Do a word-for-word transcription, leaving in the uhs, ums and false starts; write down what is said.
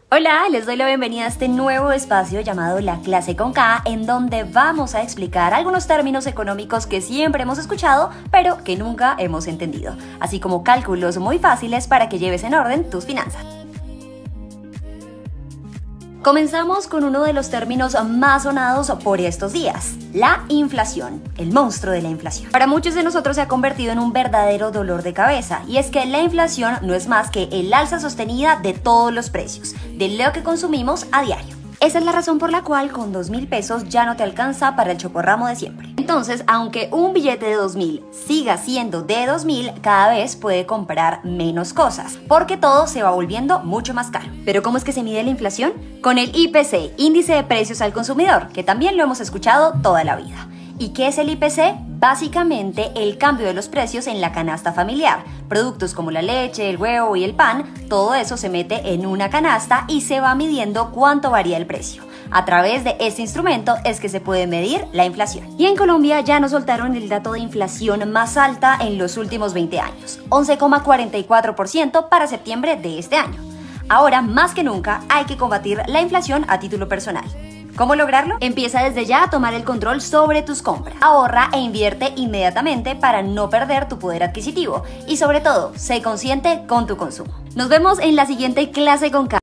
Hola, les doy la bienvenida a este nuevo espacio llamado La Clase con K, en donde vamos a explicar algunos términos económicos que siempre hemos escuchado, pero que nunca hemos entendido, así como cálculos muy fáciles para que lleves en orden tus finanzas. Comenzamos con uno de los términos más sonados por estos días, la inflación, el monstruo de la inflación. Para muchos de nosotros se ha convertido en un verdadero dolor de cabeza, y es que la inflación no es más que el alza sostenida de todos los precios, de lo que consumimos a diario. Esa es la razón por la cual con dos mil pesos ya no te alcanza para el chocorramo de siempre. Entonces, aunque un billete de dos mil siga siendo de dos mil, cada vez puede comprar menos cosas, porque todo se va volviendo mucho más caro. ¿Pero cómo es que se mide la inflación? Con el I P C, Índice de Precios al Consumidor, que también lo hemos escuchado toda la vida. ¿Y qué es el I P C? Básicamente el cambio de los precios en la canasta familiar. Productos como la leche, el huevo y el pan, todo eso se mete en una canasta y se va midiendo cuánto varía el precio. A través de este instrumento es que se puede medir la inflación. Y en Colombia ya nos soltaron el dato de inflación más alta en los últimos veinte años, once coma cuarenta y cuatro por ciento para septiembre de este año. Ahora, más que nunca, hay que combatir la inflación a título personal. ¿Cómo lograrlo? Empieza desde ya a tomar el control sobre tus compras. Ahorra e invierte inmediatamente para no perder tu poder adquisitivo. Y sobre todo, sé consciente con tu consumo. Nos vemos en la siguiente clase con K.